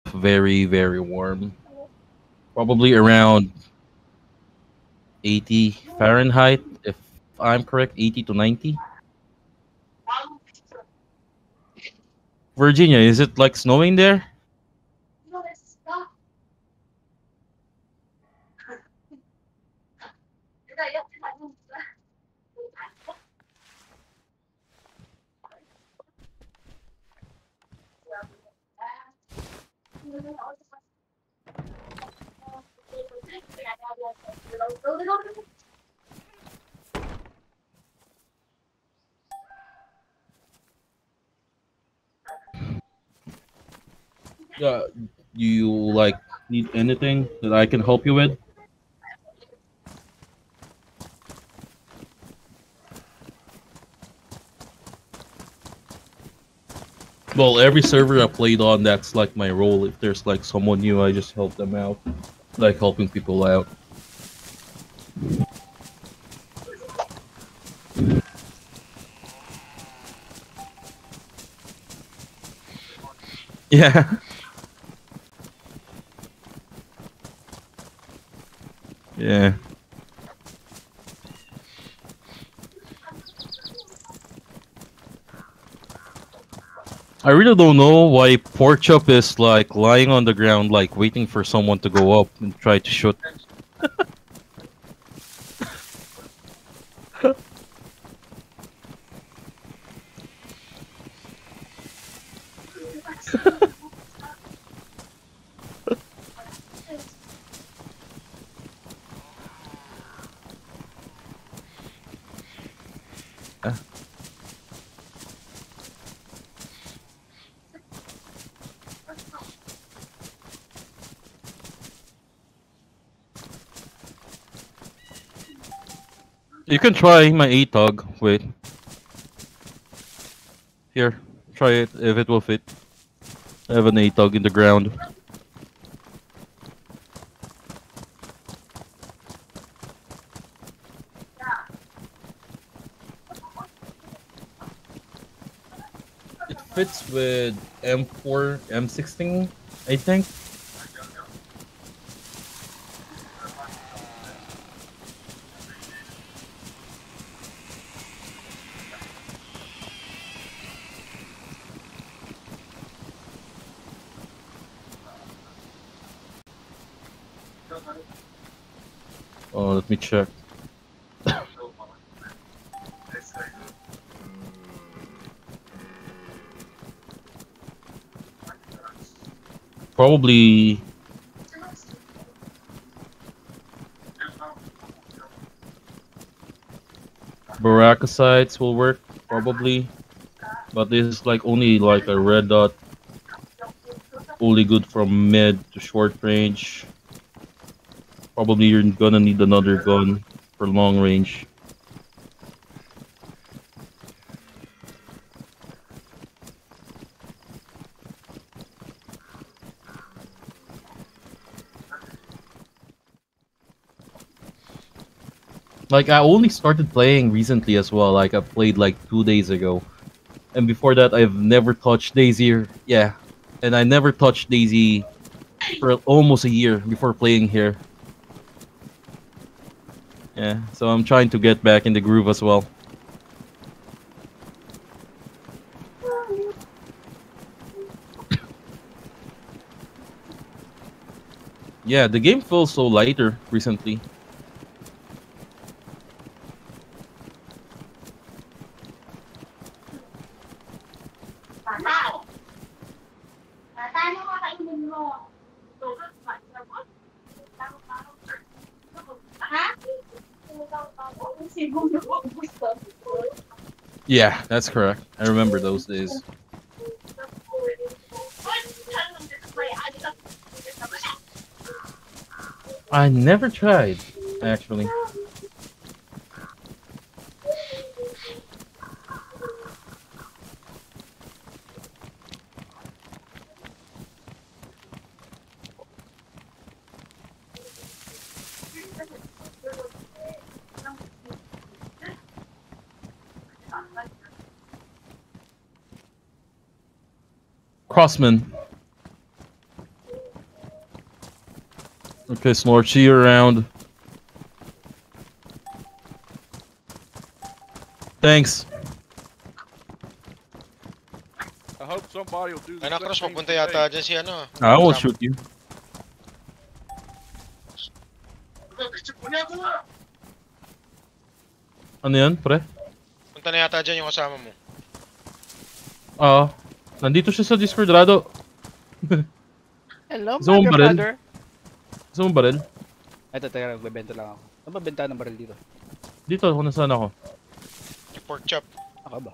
very, very warm. Probably around 80 Fahrenheit, if I'm correct, 80 to 90. Virginia, is it like snowing there? Yeah. Do you like need anything that I can help you with? Well, every server I played on, that's like my role. If there's like someone new, I just help them out, like helping people out. Yeah, yeah. I really don't know why pork chop is like lying on the ground, like waiting for someone to go up and try to shoot. You can try my ATOG. Wait, here, try it if it will fit. I have an ATOG in the ground. It fits with M4, M16, I think. Oh, let me check. Probably Baraka sites will work, probably. But this is like only like a red dot, only good from mid to short range. Probably you're gonna need another gun for long range. Like I only started playing recently as well. Like I played like 2 days ago, and before that I've never touched Daisy. Yeah, and I never touched Daisy for almost a year before playing here. Yeah, so I'm trying to get back in the groove as well. Yeah, the game feels so lighter recently. Yeah, that's correct. I remember those days. I never tried, actually. Crossman. Okay, Snort, see you around. Thanks. I hope somebody will do the Ay, Cross, same magpunta for yata me. dyan si ano. I won't Kasama. shoot you. Ano yan, pre? Punta na yata dyan yung kasama mo. Nandito siya sa Discord, Rado. Hello, Gusto mong mother baril? father. Gusto mong baril? Ito, teka, nagbebenta lang ako. Ano ba benta ng baril dito? Dito, kung nasaan ako. Yung pork chop. Ako ba?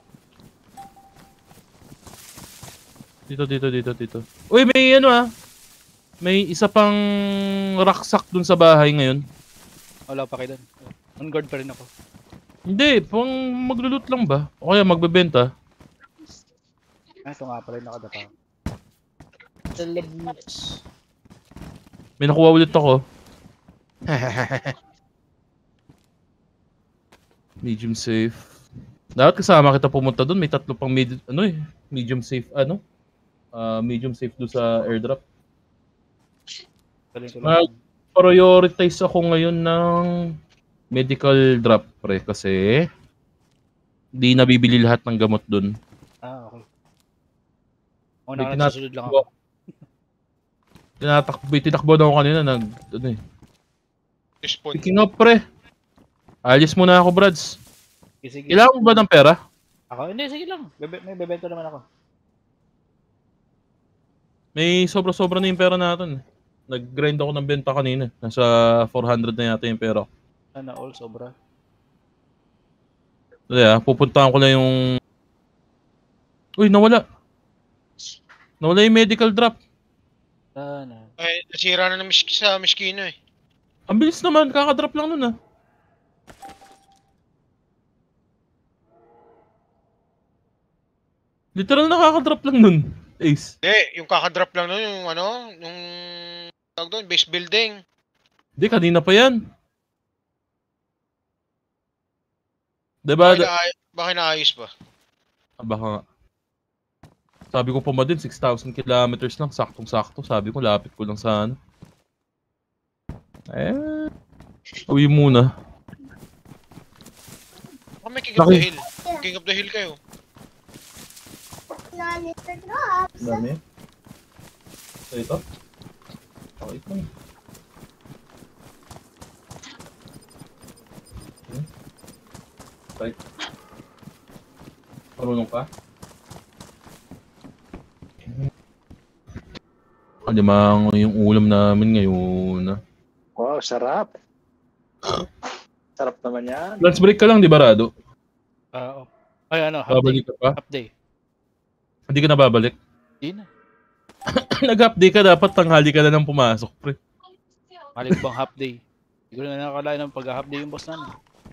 Dito. Uy, may ano may isa pang raksak dun sa bahay ngayon. Wala pa kayo doon. On guard pa rin ako. Hindi, pang maglulot lang ba? O kaya magbebenta. Ito nga pala yung nakadapa. May nakuha ulit ako. Medium safe. Dapat kasama kita pumunta dun. May tatlo pang medium safe, medium safe doon sa airdrop. Galing ko lang. Prioritize ako ngayon ng medical drop, pre, kasi di nabibili lahat ng gamot doon. Okay. Una ka nasusunod lang ako. Tinakbo na ako kanina Respawn. Picking up, pre. Alis muna ako, Brads. Sige. Kailangan mo ba ng pera? Ako? Hindi, sige lang. May bebenta naman ako. May sobra-sobra na yung pera natin. Nag-grind ako ng benta kanina. Nasa 400 na yata yung pera. Sana all sobra. Pupuntahan ko lang yung... Uy, nawala. Nawala yung medical drop. Sana. Ay, nasira na sa Miskino eh. Ang bilis naman, kakadrop lang nun Literal nakaka-drop lang nun, Ace. Hindi, yung kakadrop lang nun, yung yung tawag doon, base building. Hindi, kanina pa yan. Diba? Bakit naayos ba? Baka nga. Sabi ko pa din, 6,000 kilometers lang, saktong-sakto. Sabi ko, lapit ko lang sa ano. Uwi muna. Baka may King of the Hill. King of the Hill kayo. Dami. So ito? Okay ito. Right. Marunong ka? Alimang yung ulam namin ngayon. Wow, sarap. Sarap naman yan. Lunch break ka lang, di ba, Rado? Ay, half day. Babalik ka pa? Half day. Hindi ka na babalik? Hindi na. Nag-half day ka, dapat tanghali ka na nang pumasok, pre. Malik bang half day? Hindi ko na nakakalain ng pag-half day yung boss namin.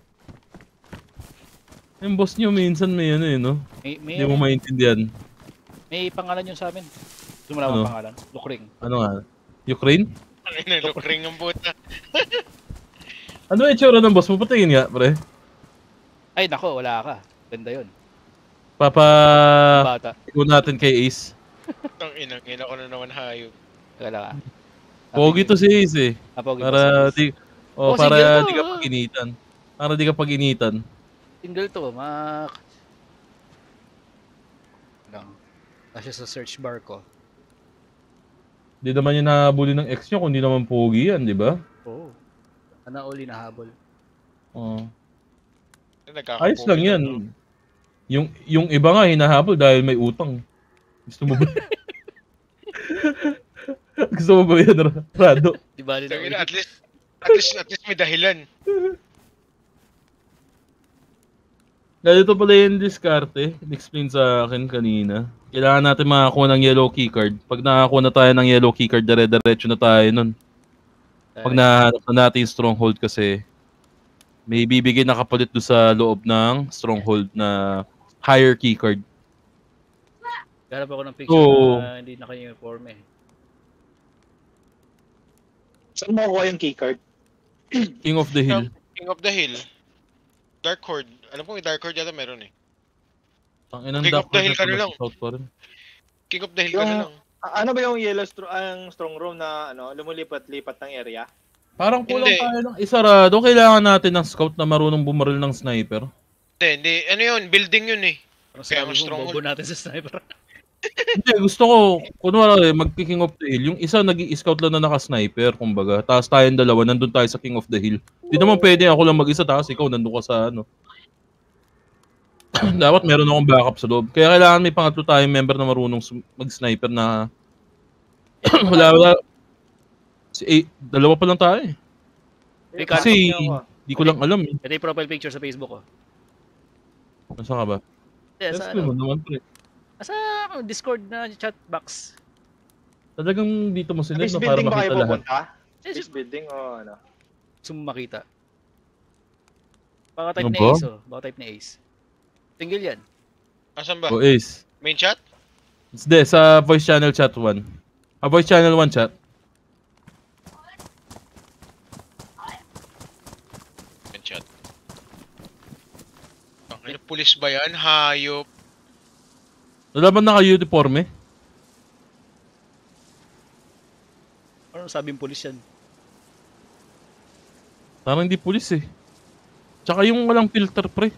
Yung boss nyo minsan may no? Hindi mo maintindihan. May pangalan yun sa amin. Gusto mo naman pangalan? Lukring. Ano nga? Ukraine? Ano yun, lukring ang buta. Ano yung itsura ng boss mo? Patingin nga, pre. Ay, nako, wala ka. Ganda yun. Bata. Ikaw natin kay Ace. Itong ina ko na naman hayop. Wala ka. Pogi to si Ace eh. Pogi para di... para single di to, ka pag-initan. Para di ka pag-initan. Single to, lang. Nasa sa search bar ko. Di naman yung nahabulin ng ex nyo kung di naman pogi yan, di ba? Oo. Ana uli na habol. Oo. Nagkakapogi Ayos lang yan. no? Yung iba nga hinahabol dahil may utang. Gusto mo ba? Gusto mo ba yan, Rado? Di ba nila At least may dahilan. Ganito pala yung diskarte. Explain sa akin kanina. Kailangan natin makakuha ng yellow keycard. Pag nakakuha na tayo ng yellow keycard, dire-diretso na tayo nun. Pag nahanap na natin yung stronghold kasi may bibigay na kapalit doon sa loob ng stronghold na higher keycard. Garap ako ng picture na hindi naka-uniform eh. Saan mo kuha yung keycard? King of the Hill. King of the Hill. Dark Horde. Alam ko may Dark Horde yata meron eh. Ang inang King of the Hill ka na lang. South pa rin. King of the Hill ka na lang. Ano ba yung yellow ang strong room na ano, lumulipat-lipat ng area? Parang kulang Hindi. tayo ng isarado. Kailangan natin ng scout na marunong bumaril ng sniper. Hindi. Ano yun? Building yun eh. Parang Kaya sinabi mas mo, stronghold. bobo natin sa sniper. Hindi, gusto ko, kunwari, mag-King of the Hill. Yung isa nag-i-scout lang na naka-sniper, kumbaga. Tapos tayong dalawa, nandun tayo sa King of the Hill. Di naman pwede ako lang mag-isa, tapos ikaw nandun ka sa ano. Dapat meron akong backup sa loob. Kaya kailangan may pangatlo tayong member na marunong mag-sniper na wala. Dalawa pa lang tayo eh. Hey, Kasi, Niyo ako. di ko lang alam eh. Ito yung profile picture sa Facebook ko. Nasaan ka ba? Hindi, Yes, sa mo ano? naman pre. Sa Discord na chat box. Talagang dito mo sinend Base na para building ba kayo makita lahat. pupunta? Yes, Base building o ano? gusto mo makita. Baka type Ano ni ba? Ace, oh. Baka type ni Ace. Single yan. Asan ba? O Ace. Main chat? Hindi, sa voice channel chat 1. Voice channel 1 chat. Main chat. Ang pulis ba yan? Hayop. Nalaman naka-uniforme? Ano sabing pulis yan? Parang hindi pulis eh. Tsaka yung walang filter pre.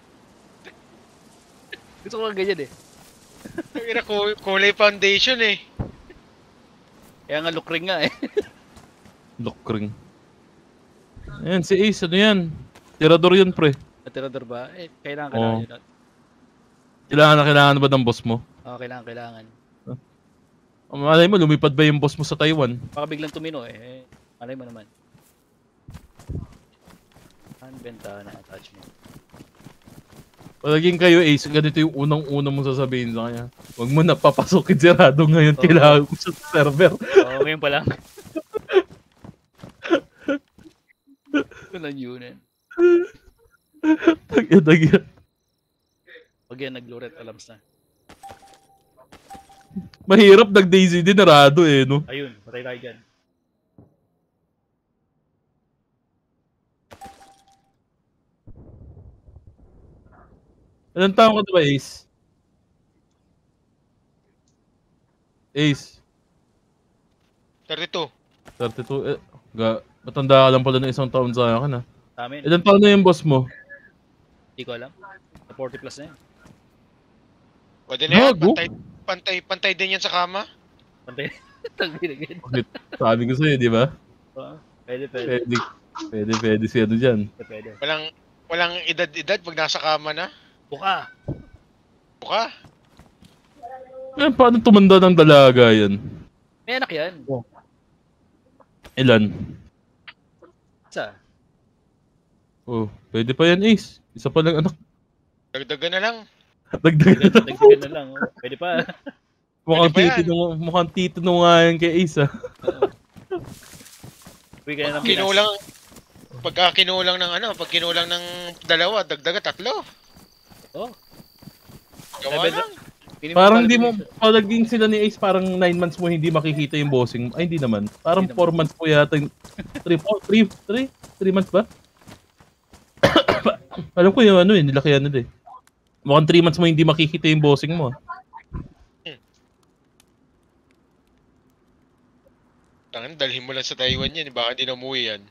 Gusto ko lang ganyan eh. Ang kulay foundation eh. Kaya nga look ring nga eh. Lock ring. Ayan, si Ace, ano yan? Tirador yun pre. Natirador ba? Eh, kailangan Oo. yun. Kailangan ba ng boss mo? Oo, kailangan. Malay mo, lumipad ba yung boss mo sa Taiwan? Baka biglang tumino eh. Malay mo naman. Benta na attachment. Palaging kayo Ace, ganito yung unang-una mong sasabihin sa kanya. Huwag mo na papasukin si Rado ngayon, Oo. kailangan ko sa server. Oo, ngayon pa lang. Walang unit. Tagyan. Pag yan nag-luret alarms na. Mahirap nag-Daisy din na Rado eh, no? Ayun, patay tayo dyan. Ilang taon ka diba, Ace? Ace, 32. 32. Matanda ka lang pala ng isang taon sa akin, ha? Sa amin, Ilang taon na yung boss mo? hindi ko alam. Sa 40 plus na yan. Pwede na yan. Gago? Pantay din yan sa kama. Pantay. Tagbi na ganyan. Bakit? Sabi ko sa'yo, di ba? Oo, pwede. Pwede si ano dyan. Pwede. Walang edad-edad pag nasa kama na. Buka! Buka. Eh, paano tumanda ng dalaga yan? May anak yan. Ilan? Isa. Oh, pwede pa yan, Ace. Isa pa lang anak. Dagdagan na lang. Dagdagan na. Dagdagan na lang. Oh. Pwede pa. Mukhang titino nga yan kay Ace, ha? Uwi ka na ng Pinas. Kinulang. Pag kinulang ng dalawa, dagdagan 3. Oh. Gawa Level- lang. Minimum Parang di mo, qualification. palaging sila ni Ace, parang 9 months mo hindi makikita yung bossing mo. Ay, hindi naman. Parang Hindi 4 months po yata yung... 3 months ba? Alam ko yung ano eh, nilakihan nila eh. Mukhang 3 months mo hindi makikita yung bossing mo. Tangan, dalhin mo lang sa Taiwan yan. Baka di na umuwi yan.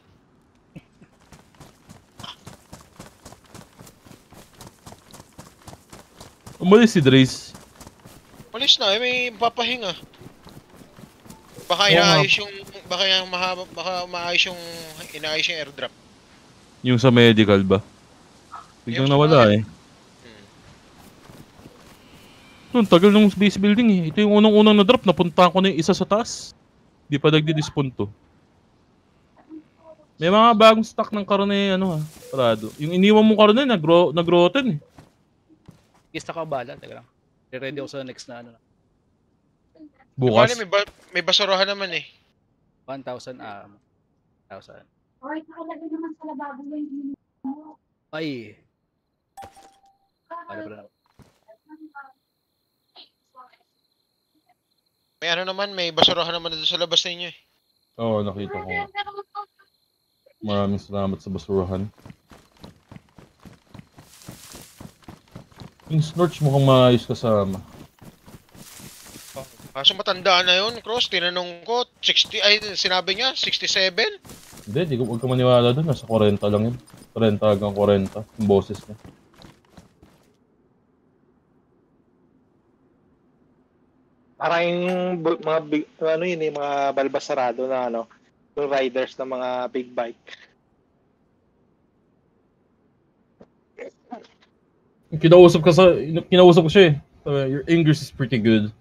Umalis si Drace. Malis na, may papahinga. Baka Oo nga. inaayos yung inaayos yung airdrop. Yung sa medical ba? Biglang Yung sa nawala mga- eh. Doon, tagal ng base building eh. Ito yung unang-unang na-drop. Napunta ko na yung isa sa taas. Di pa nagdi-dispon to. May mga bagong stock ng karne, ano ha, Rado. Yung iniwan mong karne, nag-rotten eh. Kista ka bala. Teka lang. Ready ako sa next na ano. Bukas. May basurahan naman eh. 1,000 1,000. Oy, nakalagay naman sa lababo yung mo. Ay. Para pala. May ano naman, may basurahan naman doon sa labas ninyo eh. Oo, nakita ko. Maraming salamat sa basurahan. Yung Snorch mukhang maayos kasama. Kaso matanda na yun, Cross. Tinanong ko, 60, ay sinabi niya, 67? Hindi, huwag ka maniwala doon. Nasa 40 lang yun. 30 hanggang 40 yung boses niya. Parang yung mga big, ano yun eh, mga balbasarado na ano, yung riders ng mga big bike. Kinausap ko siya eh. Your English is pretty good.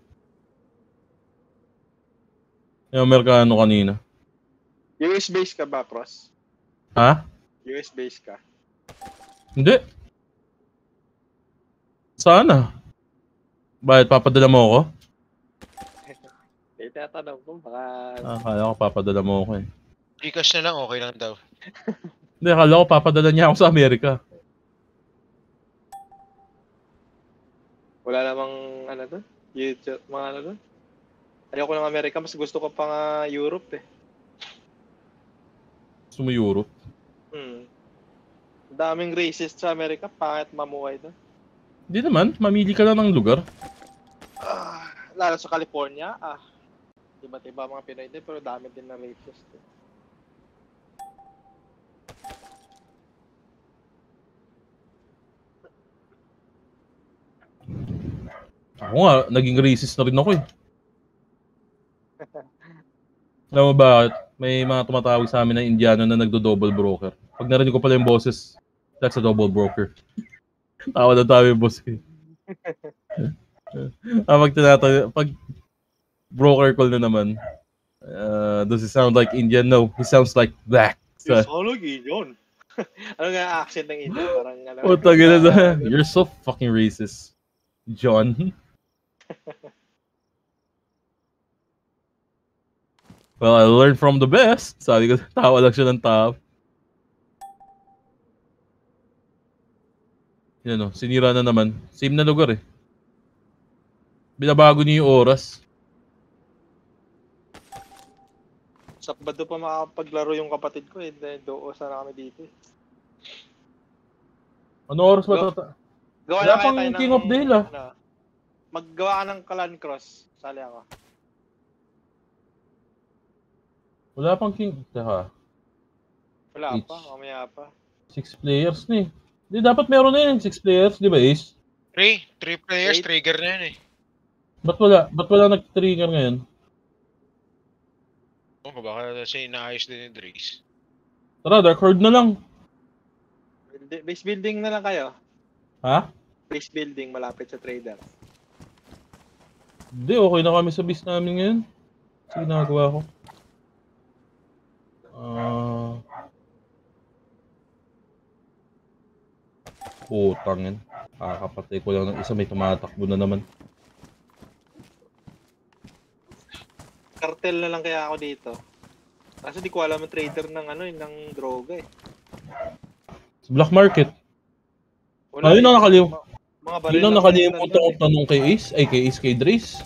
Yung Amerikano kanina. US base ka ba, Cross? Ha? US base ka? Hindi. Sana. Bakit papadala mo ako? Eh, tinatanong ko, baka... Akala ko papadala mo ako eh. Gcash na lang, okay lang daw. Hindi, akala ko papadala niya ako sa Amerika. Wala namang, ano doon? YouTube, mga ano doon? Ayoko ng Amerika, mas gusto ko pa nga Europe eh. Gusto mo Europe? Daming racist sa Amerika, pangit mamuhay doon. Hindi naman, mamili ka lang ng lugar. Lalo sa California, iba't iba mga Pinoy din, pero dami din na racist. Eh. Ako nga, naging racist na rin ako eh. Alam mo bakit? May mga tumatawag sa amin na Indiano na nagdo-double broker. Pag narinig ko pala yung boses, that's a double broker. Tawa na tayo yung boss ko. Pag broker call na naman, does he sound like Indian? No, he sounds like black. So, Solog Indian. Ano nga accent ng Indian? Parang ano. You're so fucking racist, John. Well, I learned from the best. Sabi ko, tawa lang siya ng tawa. Yan o, sinira na naman. Same na lugar eh. Binabago niyo yung oras. Sabado pa makapaglaro yung kapatid ko eh. Doo sana kami dito eh. Ano oras ba ito? Gawa Wala na pang kaya tayo King of Dale ah. Ano, maggawa ka ng Clan Cross. Sali ako. Wala pang King. Teka, Wala Each. pa, mamaya pa. 6 players na eh. Di dapat meron na yun, 6 players, di ba Ace? 3 players, 8. trigger na yun eh. Ba't wala nag-trigger ngayon? Oh, baka kasi inaayos din yung Drace. Tara, Dark Horde na lang. Base building na lang kayo. Ha? Base building malapit sa trader. Hindi, okay na kami sa base namin ngayon. Sige, nagawa ko. Putangin. Kakapatay ko lang ng isa, may tumatakbo na naman. Cartel na lang kaya ako dito. Kasi di ko alam ang trader ng ano ng droga eh. Sa black market. Wala Ayun ang mga baril yun ang lang nakalimutan nandun kong tanong kay Ace. Ay, kay Ace, kay Drace.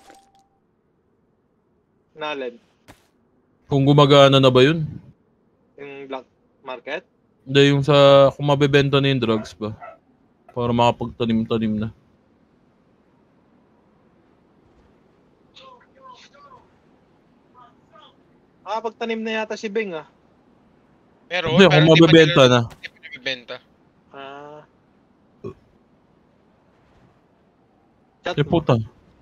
Nalad. Kung gumagana na ba yun? Yung black market. Hindi, yung sa kung mabebenta na yung drugs ba? Para makapagtanim-tanim na. Pagtanim na yata si Beng ah. Meron, Hindi, pero kung hindi pa mabebenta nila na. hindi pa nabibenta. Chat Eh mo. puta.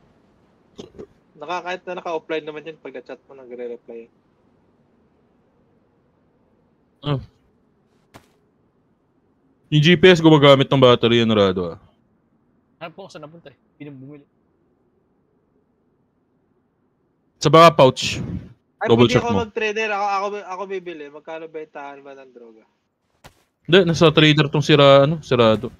Kahit na naka-offline naman yan pag chat mo nagre-reply. Yung GPS gumagamit ng battery yan, RADO ah. Ano po saan napunta eh? Bumili. Sa mga pouch. Ay, Double pwede check ako mo. mag-trader. Ako bibili. Magkano bentahan ba ng droga? Hindi, nasa trader tong si RADO.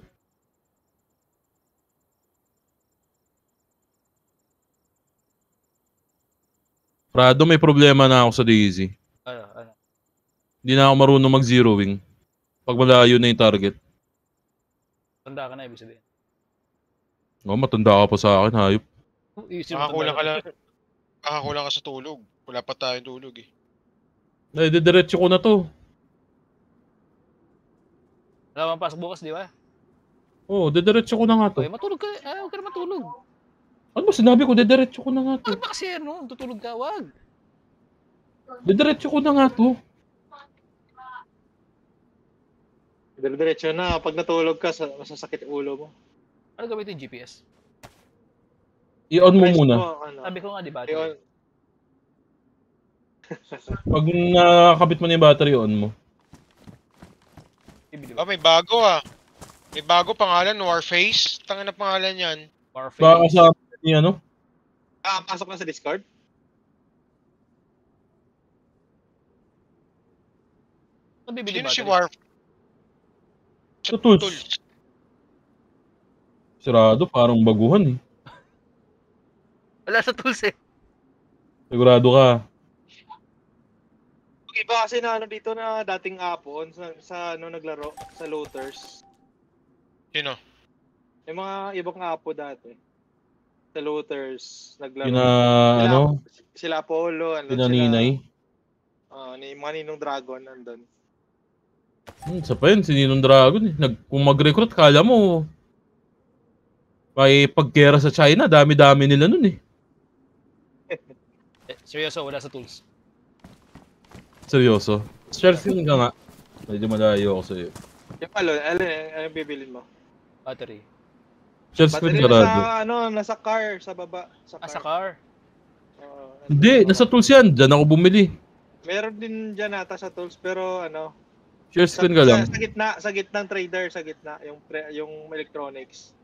RADO, may problema na ako sa Daisy. Ano? Hindi na ako marunong mag-zero wing. Pag malayo na yung target. Tanda ka na ibig sabihin. Oh, matanda ka pa sa akin, hayop. Easy mo Nakakulang ka tanda. lang. Nakakulang ka sa tulog. Wala pa tayong tulog eh. Ay, didiretso ko na to. Wala bang pasok bukas, di ba? Oh, didiretso ko na nga to. Okay, matulog ka. Huwag ka na matulog. Ano ba sinabi ko? Dediretso ko na nga to. Bakit ba kasi ano? Tutulog ka, wag. Dediretso ko na nga to. Diretso na. Pag natulog ka, masasakit ulo mo. Ano gamitin yung GPS? I-on mo Press muna. ano. Sabi ko nga, di ba? I-on. Pag nakakabit mo na yung battery, on mo. Bibili Oh, ba? may bago ah. May bago pangalan, Warface. Tanga na pangalan yan. Warface. Baka sa ni ano? Pasok na sa Discord? Ano bibili Sino ba? si Warface? Sa tools. Sirado, parang baguhan eh. Wala sa tools eh. Sigurado ka. Iba kasi na ano dito na dating apon sa ano naglaro sa looters. Sino? Yung mga ibang apo dati. Sa looters naglaro. Yun na, Sila, ano, sila Apollo, andun yun na sila. ninay. Ni mga Ninong Dragon nandun. Isa pa yun, si Ninong Dragon eh. Kung mag-recruit, kala mo, may pagkera sa China, dami-dami nila nun eh. Seryoso, wala sa tools. Seryoso. Share screen ka nga. Medyo malayo ako sa'yo. Yung ano bibilin mo? Battery. Share screen Battery ka, Rado. nasa car, sa baba. Sa Ah, car. sa car. Hindi, nasa tools yan. Diyan ako bumili. Meron din dyan ata sa tools, pero ano, Share screen ka lang. sa gitna ng trader, sa gitna, yung electronics.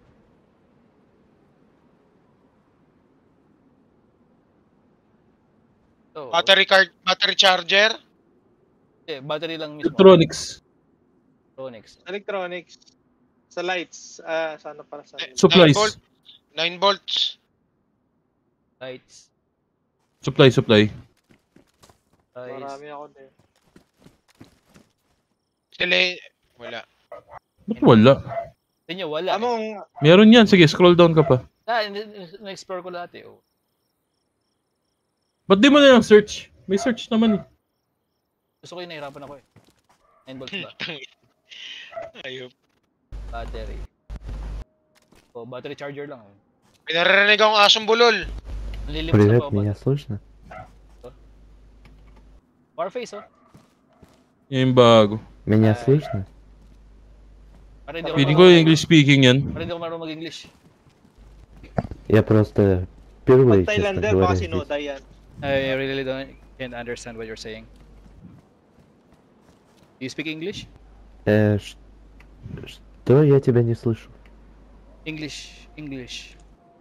So, Battery charger? battery lang mismo. Electronics. Electronics. Electronics. Sa lights, sana para sa Supplies. 9 volts. Lights. Supply. Lights. marami ako din. Wala. Ba't wala? Sa inyo, wala. Among, Meron yan. Sige, scroll down ka pa. Na-explore ko lahat eh. Oh. Ba't di mo na lang search? May search naman eh. Gusto ko yung nahirapan ako eh. 9 volts ba? Ayop. Battery. Oh, battery charger lang eh. Pinaririnig akong asong bulol. Nalilimos na Привет, pa ako. меня слышно? Warface oh. Yan yung bago. Меня Ay. слышно? Para hindi ako Feeling ko English speaking yan. Para hindi ako marunong mag-English. Я просто впервые, pag честно Thailander, говоря, baka здесь. sinoday yan. I really can't understand what you're saying. Do you speak English? Что? Я тебя не слышу. English.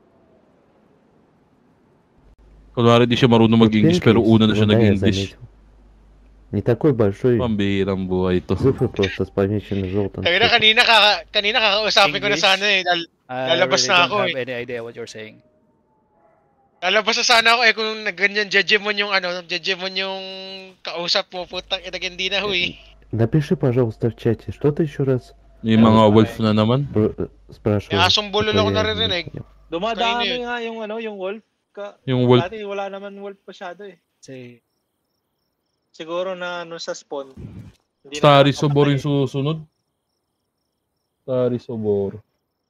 Kunwari di siya marunong Вот mag-English pink pero есть, una na siya вот да, я nag-English. заметил. Не такой большой, Pambihirang buhay to. цифры просто с помеченным желтым Kanina, цветом. kanina kakausapin ko na English? sana eh. I Lalabas really na don't ako have eh. any idea what you're saying. Lalabas na sana ako eh kung nagganyan Jejemon yung Jejemon yung kausap mo. Putang ina, hindi na huy. Напиши, пожалуйста, в чате, что ты еще раз Yung mga wolf na naman. May спрашивал. asong bulol ako naririnig. Dumadami Kanina nga yung wolf. Yung wolf. Dati wala naman wolf masyado eh. Say, Siguro na sa spawn. Hindi Starry na Sobor nakapatay. yung susunod. Starry Sobor.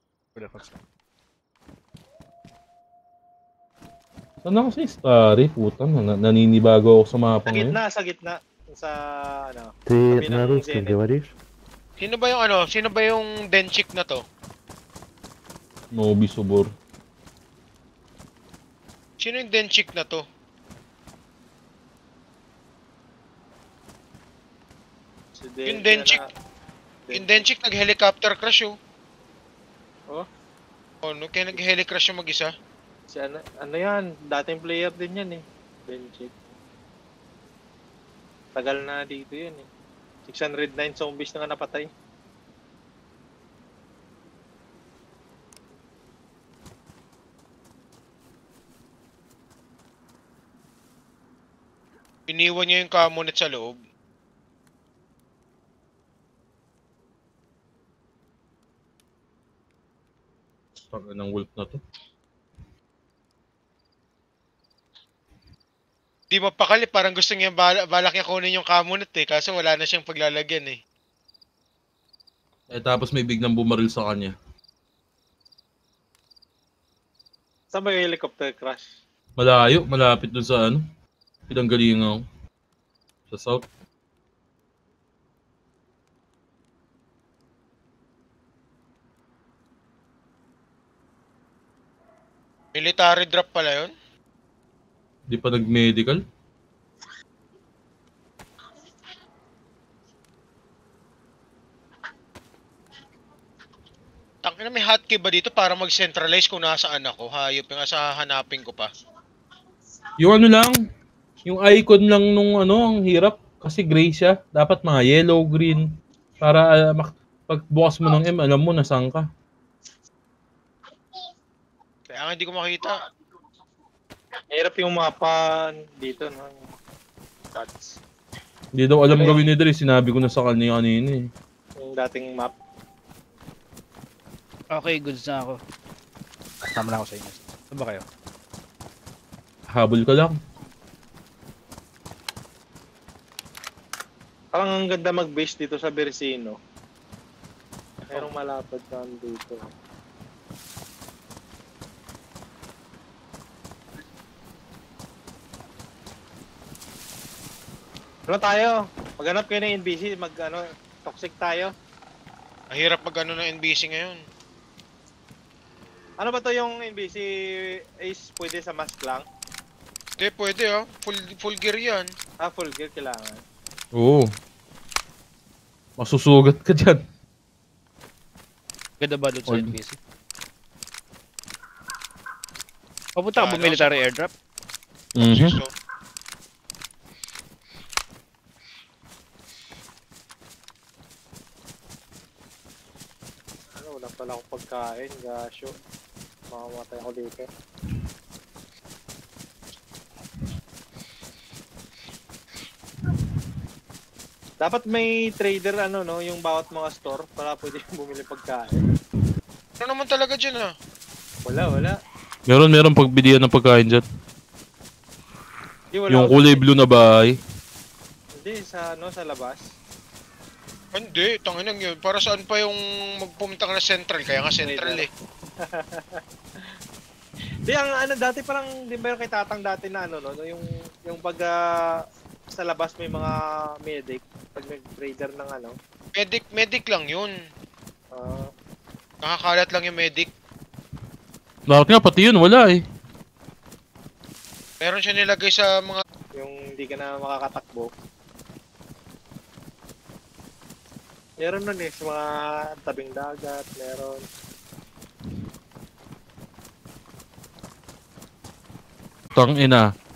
Saan ako sa Starry? Putang, naninibago ako sa mapa ngayon. Sa gitna. Sa ano. Ты Sabi на ng русском Zenith. говоришь? Sino ba yung Sino ba yung Denchik na to? Nobi Sobor. Sino yung Denchik na to? Si Yung Denchik. Yung Denchik nag-helicopter crash oh. Oh? Oh, no, kaya nag-heli crash yung mag-isa. Si ano yan, dating player din yan eh. Benchik. Tagal na dito yun eh. 609 zombies na nga napatay. Iniwan niya yung camonet sa loob. Saka ng wolf na to. Di mapakali, parang gusto niya balak niya kunin yung camonet eh. Kaso wala na siyang paglalagyan eh. Eh tapos may biglang bumaril sa kanya. Saan ba yung helicopter crash? Malayo, malapit dun sa ano. Pinanggalingan ko. Sa south. Military drop pala yun? Di pa nag-medical. Tangina, may hotkey ba dito para mag-centralize kung nasaan ako? Hayop yung sa hanapin ko pa. Yung ano lang, yung icon lang nung ano, ang hirap. Kasi gray siya. Dapat mga yellow, green. Para pagbukas mo ng M, alam mo nasaan ka. Kaya nga hindi ko makita. Hirap yung mapa dito, no? Stats. Hindi daw alam gawin ni Dre. Sinabi ko na sa kanya kanina eh. Yung dating map. Okay, goods na ako. Tama na ako sa inyo. Saan ba kayo? Habol ka lang. Parang ang ganda mag-base dito sa Bersino. Merong malapad down dito. Ano tayo? Maghanap kayo ng NBC, toxic tayo. Mahirap mag-ano ng NBC ngayon. Ano ba to yung NBC is pwede sa mask lang? Hindi, pwede oh. Full gear yan. Ah, full gear kailangan. Oo. Masusugat ka dyan. Ganda ba doon sa Or- NPC? Papunta ka ba military airdrop? Mhm. So, Wala pala akong pagkain, gasyo. Makamatay ako dito. Dapat may trader yung bawat mga store para pwede bumili pagkain. ano naman talaga dyan ah? Wala. Meron pagbilihan ng pagkain dyan. Di, wala Yung ako- kulay blue na bahay. Hindi, sa labas. Hindi, tanginang yun. Para saan pa yung magpumunta ka na central? Kaya nga central eh. Di, dati parang, di ba yung kay Tatang dati na yung pag sa labas may mga medic, pag nag-trader ng Medic lang yun. ah, Nakakalat lang yung medic. Bakit nga pati yun, wala eh. Meron siya nilagay sa mga... yung hindi ka na makakatakbo. Meron nun sa mga tabing dagat, meron. Tangina.